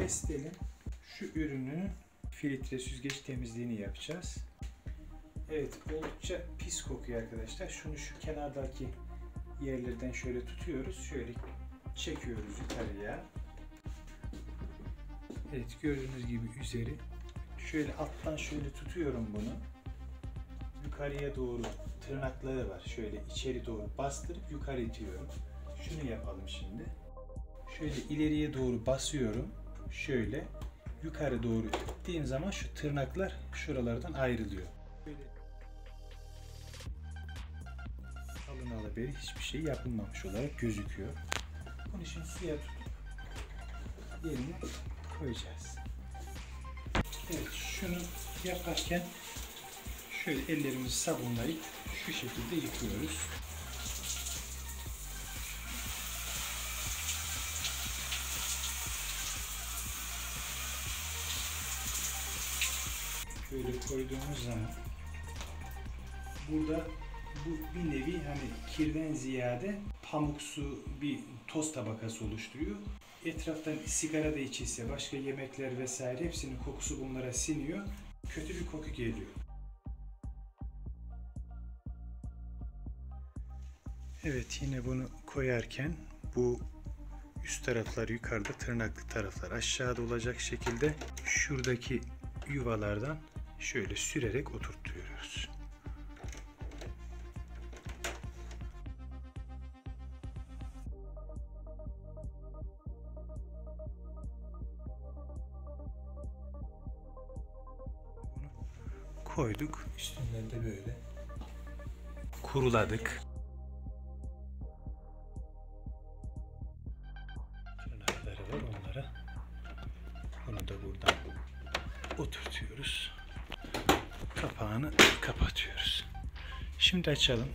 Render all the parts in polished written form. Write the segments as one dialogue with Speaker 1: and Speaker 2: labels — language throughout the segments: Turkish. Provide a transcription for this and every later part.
Speaker 1: Pestel'in şu ürünün filtre süzgeç temizliğini yapacağız. Evet, oldukça pis kokuyor arkadaşlar. Şunu şu kenardaki yerlerden şöyle tutuyoruz. Şöyle çekiyoruz yukarıya. Evet, gördüğünüz gibi üzeri. Şöyle alttan şöyle tutuyorum bunu. Yukarıya doğru tırnakları var. Şöyle içeri doğru bastırıp yukarı itiyorum. Şunu yapalım şimdi. Şöyle ileriye doğru basıyorum. Şöyle yukarı doğru ittiğim zaman şu tırnaklar şuralardan ayrılıyor. Böyle alınalı beri hiçbir şey yapılmamış olarak gözüküyor. Bunu şimdi suya tutup yerine koyacağız. Evet, şunu yaparken şöyle ellerimizi sabunlayıp şu şekilde yıkıyoruz. Şöyle koyduğumuz zaman burada bu bir nevi hani kirden ziyade pamuksu bir toz tabakası oluşturuyor. Etraftan sigara da içilse, başka yemekler vesaire hepsinin kokusu bunlara siniyor. Kötü bir koku geliyor. Evet, yine bunu koyarken bu üst taraflar yukarıda, tırnaklı taraflar aşağıda olacak şekilde şuradaki yuvalardan şöyle sürerek oturtuyoruz. Bunu koyduk. Üstünden de böyle kuruladık. Tırnakları var onlara. Bunu da buradan oturtuyoruz. Kapağını kapatıyoruz. Şimdi açalım.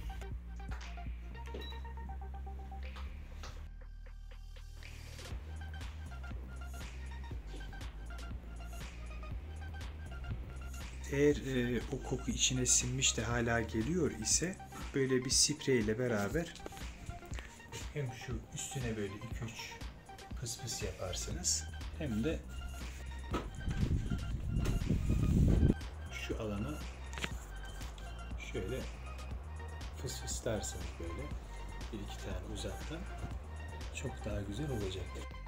Speaker 1: Eğer o koku içine sinmiş de hala geliyor ise böyle bir sprey ile beraber hem şu üstüne böyle 2-3 pıs pıs yaparsınız hem de şu alana şöyle fıs fıslarsınız böyle bir iki tane uzaktan, çok daha güzel olacak.